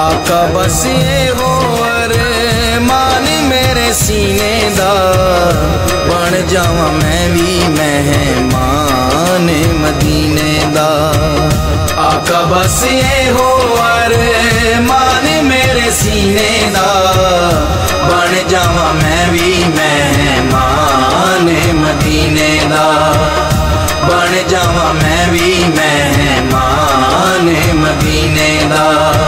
आका बस ये हो अरमान मेरे सीने दा, बन जावा मैं भी मेहमान मदीने दा। आका बस ये हो अरमान मेरे सीने दा, बन जावा मैं भी मेहमान मदीने दा, बन जावा मैं भी मेहमान मदीने दा।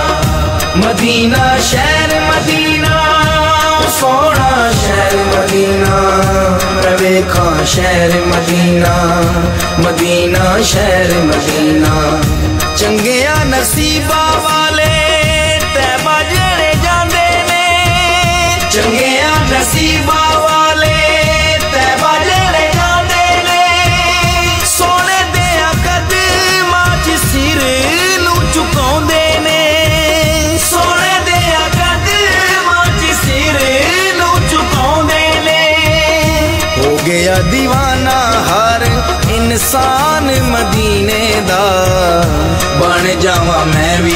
मदीना शहर मदीना सोना शहर मदीना, रवेखा शहर मदीना, मदीना शहर मदीना। चंगिया नसीबा वाले तैबा जेड़े जांदे ने, चंगिया नसीबा वाले तैबा जेड़े जांदे ने, सोने दिया कदमां च सिर नूं झुकाउंदे ने, सोने दिया कदमां च सिर नूं झुकाउंदे ने। हो गया दीवाना हर इंसान मदीने दा, बन जावा मैं भी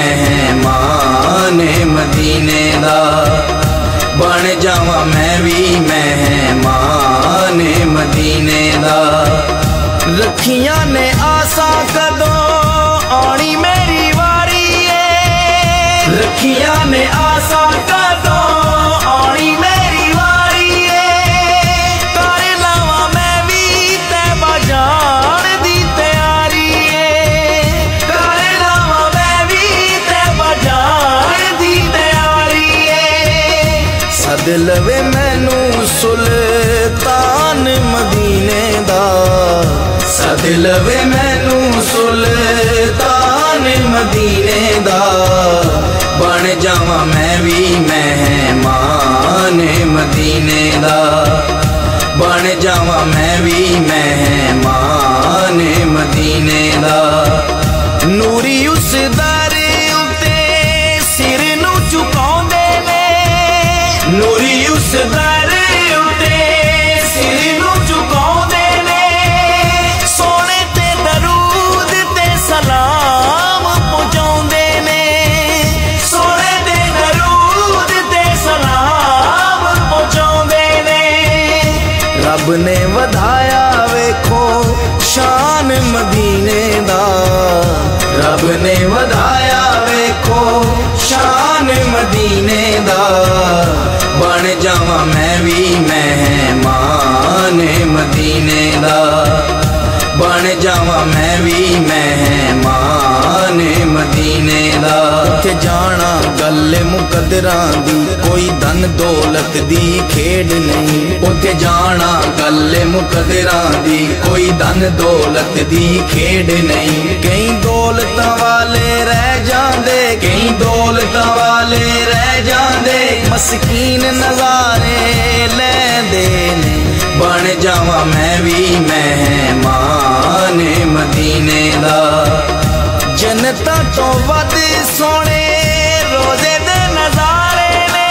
मेहमान मदीने दा, बन जावा मैं भी मेहमान मदीने दा। रखियां ने आसा कदों आनी मेरी वारी है, रखियां ने आसा कदों आनी मेरी वारी है, कर लावा मैं भी तैबा जान दी तैयारी है, कर लावा मैं भी तैबा जान दी तैयारी है। सद लवे मैनू सुल्तान मदीने दा, सद लवे मैनू सुल्तान मदीने दा, बन जावा मैं भी मेहमान मदीने दा, बन जावा मैं भी मेहमान मदीने दा। नूरी उस दर उते सिर नूं झुकाउंदे ने, नूरी उस दर उते सिर नूं झुकाउंदे ने, सोने ते दरूद ते सलाम पहुंचाउंदे ने, सोने ते दरूद ते सलाम पहुंचाउंदे ने। रब ने वधाया वेखो शान मदीने दा, रब ने वधाया वेखो शान मदीने दा, बन जावा मैं भी मेहमान मदीने दा, बन जावा मैं भी मेहमान मदीने दा। उथे जाना गल मुकदरां दी, कोई धन दौलत दी खेड नहीं, उथे जाना गल मुकदरां दी, कोई धन दौलत दी खेड नहीं। कई दौलत वाले रह जांदे, कई दौलत वाले रह जांदे, मस्कीन नजारे लैंदे ने, बन जावा मैं भी मेहमान मदीने दा। जन्नतां तो वध सोने रोजे दे नजारे ने,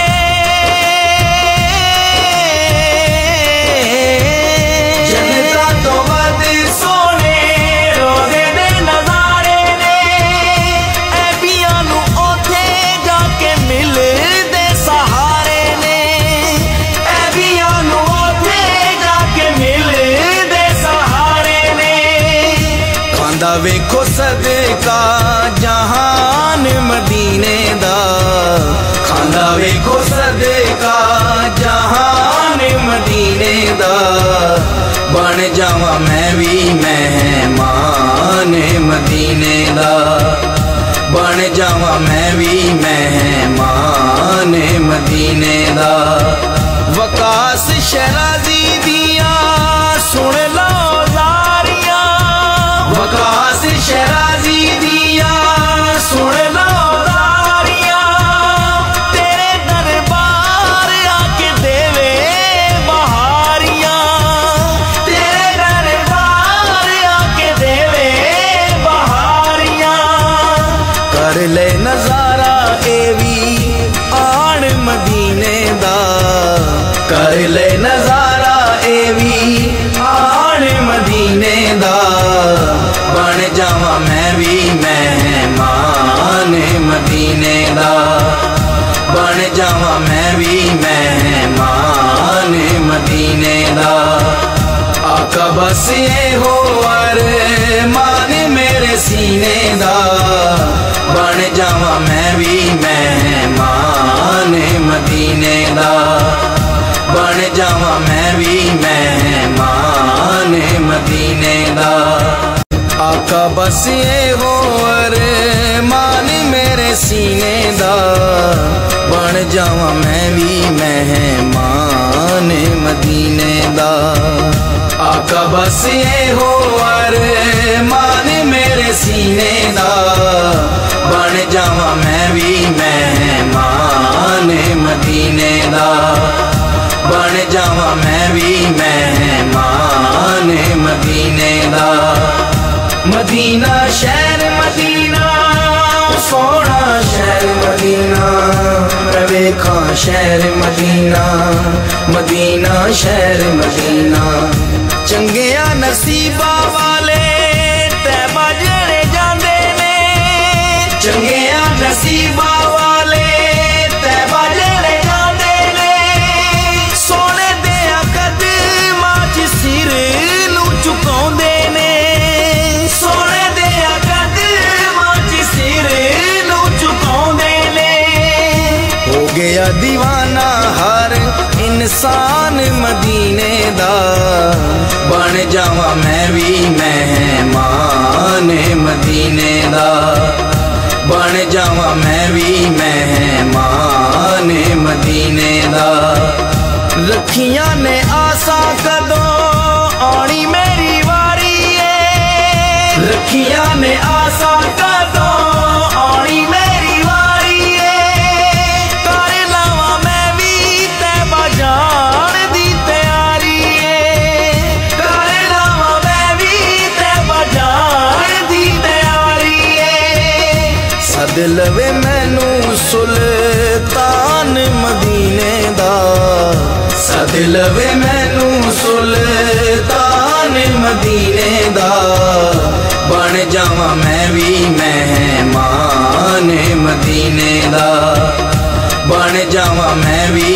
जन्नतां तो वध सोने रोजे दे नजारे ने, ऐबियां नूं ओथे जाके मिलदे सहारे ने, ऐबियां नूं ओथे जाके मिलदे सहारे ने। खांदा वेखो सदका जहान मदीने दा, खांदा वेखो सदका जहान मदीने दा, बन जावा मैं भी मेहमान मदीने दा, बन जावा मैं भी मेहमान मदीने दा। वकास शराजी दिया सुन लो जारियां, वकास शराजी दिया सुन लो जारियां, तेरे दरबार आके देवे बहारियां, तेरे दरबार आके देवे बहारियां। कर ले नजारा ए भी आन मदीने दा, कर ले नजारा ए भी आन मदीने दा, बन जावा मैं भी मेहमान मदीने जावा मैं भी मेहमान मदीने दा। आका बस ये हो अरमान मेरे सीने दा, बन जावा मैं भी मेहमान मदीने दा, बन जावा मैं भी मेहमान मदीने दा। आका बस ये हो अरमान मेरे सीने दा, बन जावा मैं भी मेहमान मदीने दा। आका बस ये हो अरमान मेरे सीने दा, बन जावा मैं भी मेहमान मदीने दा, बन जावा मैं भी मेहमान मदीने दा। मदीना शहर मदीना सोना शहर मदीना, वेखा शहर मदीना, मदीना शहर मदीना। चंगिया नसीबा वाले तैबा जेड़े जांदे ने, चंगिया नसीबा वाले तैबा जेड़े जांदे ने, सोने दे कदमां च सिर नू झुकाउंदे ने, सोने दे कदमां च सिर नू झुकाउंदे ने। हो गया दीवाना हर इंसान मदीने दा, बन जावा मैं भी मेहमान मदीने दा, बन जावा मैं भी मेहमान मदीने दा। रखियां ने आसा कदों आनी मेरी वारी है, रखियां ने आसा कदों आनी मेरी वारी है। कर लावा मैं भी तैबा जान दी तैयारी है, कर लावा मैं भी तैबा जान दी तैयारी है। सद लवे मैनू सुल्तान मदीने दा, सद लवे मैनू सुल्तान मदीने दा, बन जावा मैं भी मेहमान मदीने दा, बन जावा मैं भी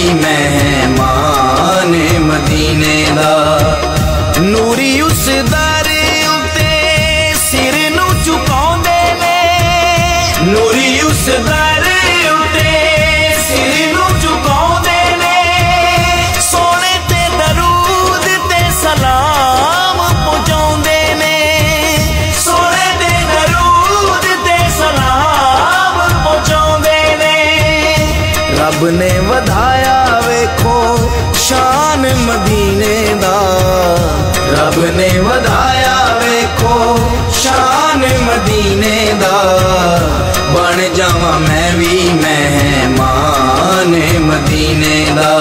मेहमान मदीने दा। नूरी उस दर उत्ते सिर नू झुकाउंदे ने, नूरी उस दर उत्ते सिर नू झुकाउंदे ने, सोने ते दरूद ते सलाम पहुंचाउंदे ने, सोने ते दरूद ते सलाम पहुंचाउंदे ने। रब ने वधाया वेखो शान मदीने दा, रब ने वधाया वेखो शान मदीने दा, बन जावा मैं भी मेहमान मदीने दा,